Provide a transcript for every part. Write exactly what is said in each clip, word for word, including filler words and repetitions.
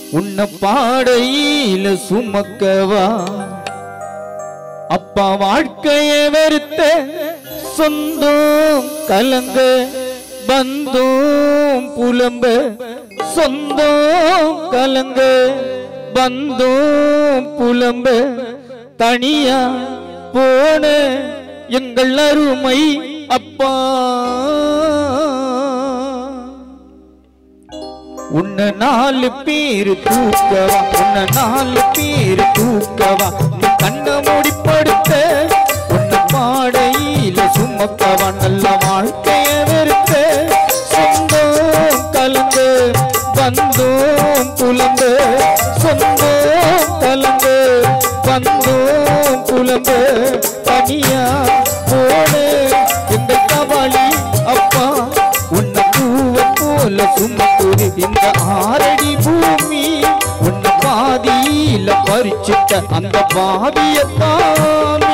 உன்னை பாடையில சுமக்கவா அப்பா வாழ்க்கைய வெறுத்த சொந்தம் கலங்க பந்தோம் புலம்ப சொந்தம் கலங்க பந்தோம் புலம்ப தனியா போன எங்கள் அருமை அப்பா உன்னை நாலு பேரு தூக்கவா உன்னை நாலு பேரு தூக்கவா நீ கண்ண மூடி படுத்த உன்னை பாடையில சுமக்கவா நல்ல வாழ்க்கைய வெறுத்த சொந்தம் கலந்து வந்தோம் புலந்து சொந்தம் கலந்து வந்தோம் புலந்து தனியா போன எங்கள் கபாலி அப்பா உன்னை பூவ போல சுமக்குது இந்த ஆரடி பூமி உன்னை பாதியில பறிச்சிட்ட அந்த பாவிய தாமி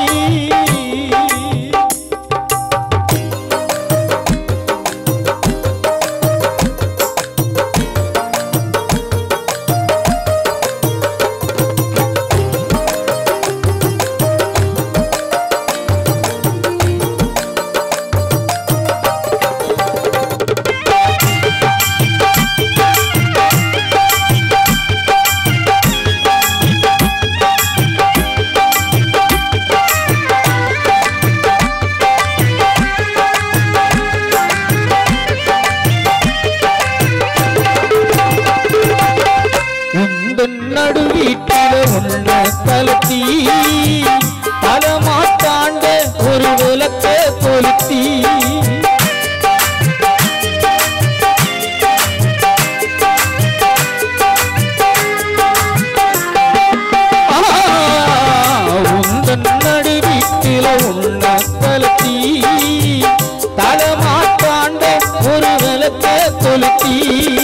நடுவீட்டில உன்ன கலத்தி பலமாட்டாண்ட ஒரு விளக்க கொளுத்தி உந்தன் நடுவீட்டில உன்ன கலத்தி பலமாட்டாண்ட ஒரு விளக்க கொளுத்தி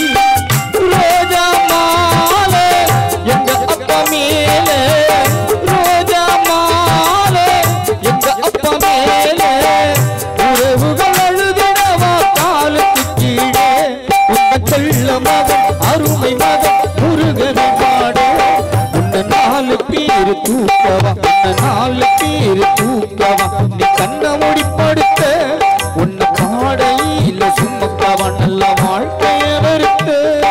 ரோஜா மாலை எங்க அப்பா மேல உறவுகள் அழுதிடவா காலுக்கு கீழே உன்னை செல்ல மகன் அருமை மகன் முருகனை பாட உன்னை நாலு பேரு தூக்கவா உன்னை நாலு பேரு தூக்கவா நீ கண்ண மூடி படுத்த உன்னை பாடையில சுமக்கவா நல்ல வாழ்க்கைய வெறுத்த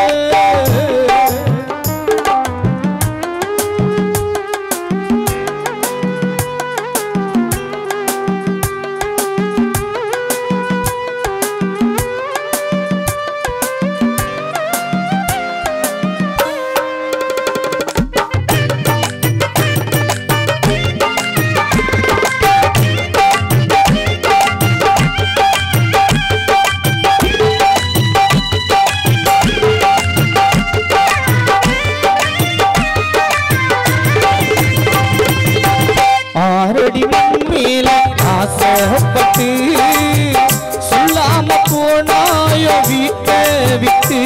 ஆரடி மண் மேல ஆசைப்பட்டு சொல்லாம போனாயோ வீட்டை விட்டு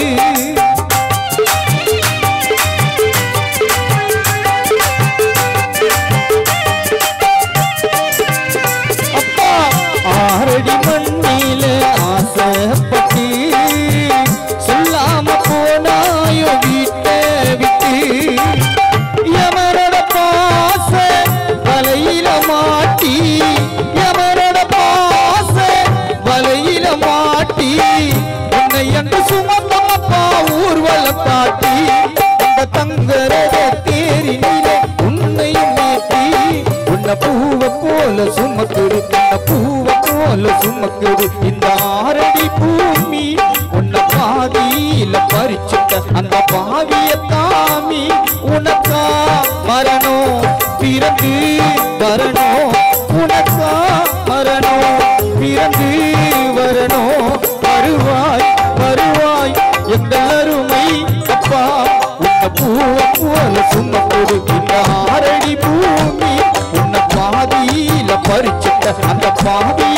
அப்பா ஆரடி மண் மேல ஆசைப்பட்டு சொல்லாம போனாயோ வீட்டை விட்டு எமரோட பாச வலையில மாட்டி எமரோட பாச வலையில மாட்டி உன்னை என்று சுமந்தப்பா ஊர்வல காட்டி அந்த தங்கரத தேரினில உன்னையும் ஏற்றி உன்னை பூவ போல சுமக்குது உன்னை பூவ போல சுமக்குது இந்த ஆரடி பூமி உன்னை பாதியில பறிச்சுட்ட அந்த பாவிய தாமி உனக்கா மரணம் பிறந்து வரணும் உனக்கா மரணம் பிறந்து வரணும் வருவாய் வருவாய் எங்க அருமை அப்பா உன்னை பூவ போல சுமக்குது இந்த ஆரடி பூமி உன்னை பாதியில பறிச்சுட்ட அந்த பாதி